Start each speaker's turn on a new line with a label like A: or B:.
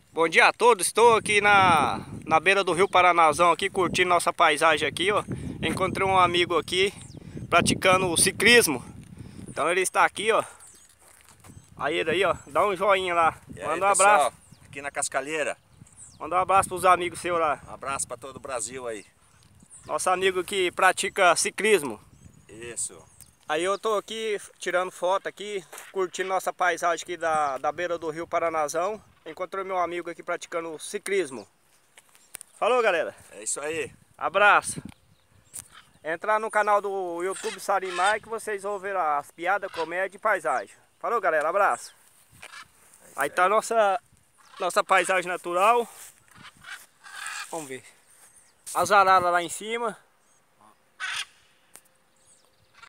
A: Bom dia a todos, estou aqui na beira do Rio Paranazão aqui, curtindo nossa paisagem aqui, ó. Encontrei um amigo aqui praticando ciclismo. Então ele está aqui, ó. Aí ele aí, ó, dá um joinha lá.
B: E aí,
A: Manda um abraço.
B: pessoal, aqui na Cascalheira.
A: Manda um abraço pros amigos seus lá.
B: Um abraço para todo o Brasil aí.
A: Nosso amigo que pratica ciclismo.
B: Isso.
A: Aí eu tô aqui tirando foto aqui, curtindo nossa paisagem aqui da beira do Rio Paranazão. Encontrei meu amigo aqui praticando ciclismo. Falou, galera.
B: É isso aí.
A: Abraço. Entrar no canal do YouTube Sarimar que vocês vão ver as piadas, comédia e paisagem. Falou, galera. Abraço. Aí tá nossa paisagem natural. Vamos ver. As araras lá em cima.